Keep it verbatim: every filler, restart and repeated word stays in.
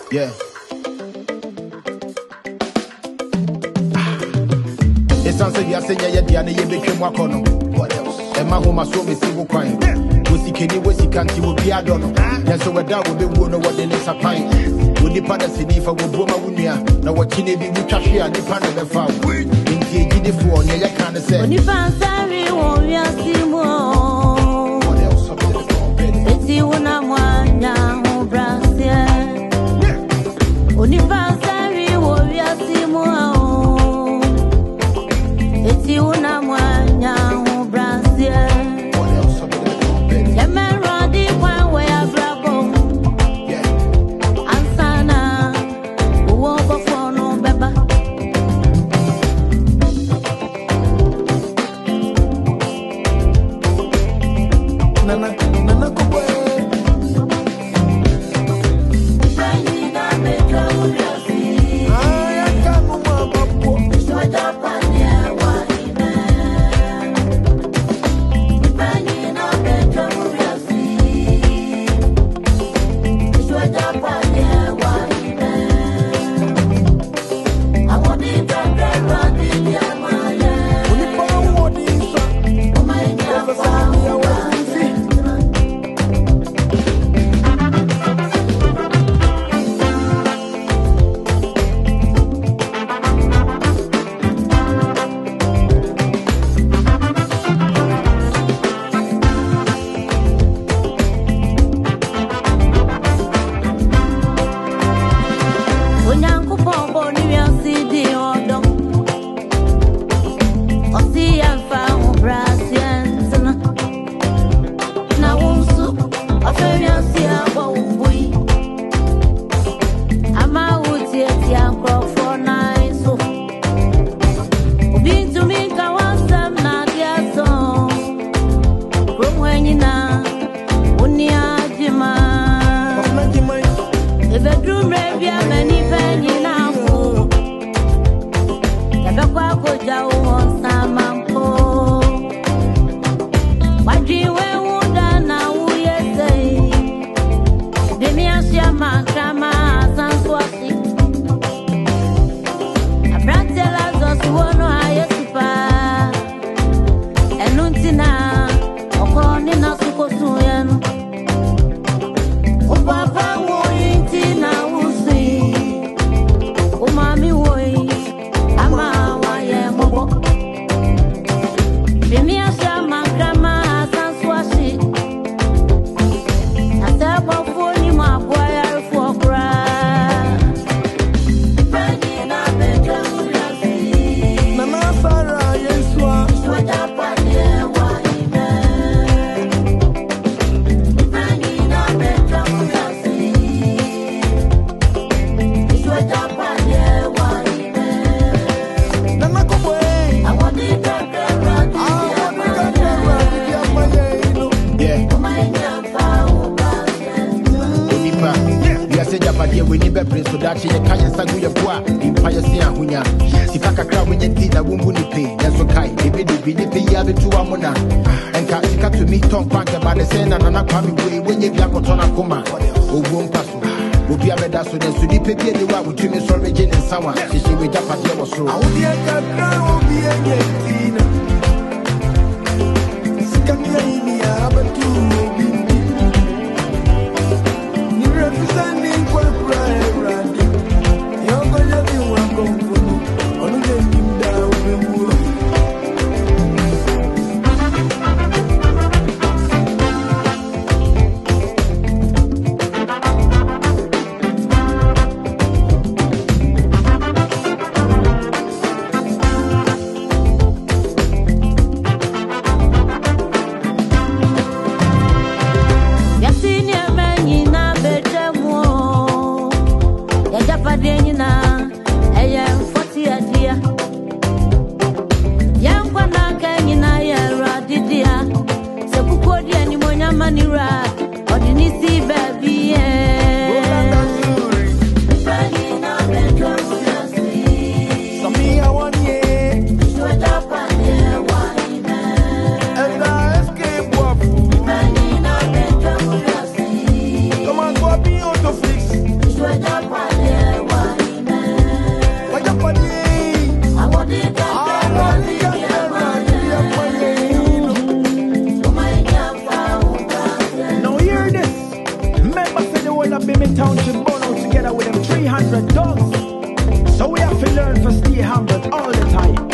Yeah. It's something you are saying, yeah, yeah, you became Wakono. What else? And my home, I saw me single crying. Was he can you, was he can't, you will be a donor. And so, that will be one of what they is a pine. Would the partner see if I would Boma Wunia, now what you need to cash here, the partner the foul. In the phone, yeah, you can't say. When you found Sari, won't you see more? What else? It's you when I'm one young Brazil. When you found Sari, won't you see more? It's you when I'm one young Brazil. What else? The man Roddy, one way I grab on. Yeah. Ansana, who won't go for no beba. Nana, Nana, go away. we burn out together with them three hundred dogs. So we have to learn to stay humble all the time.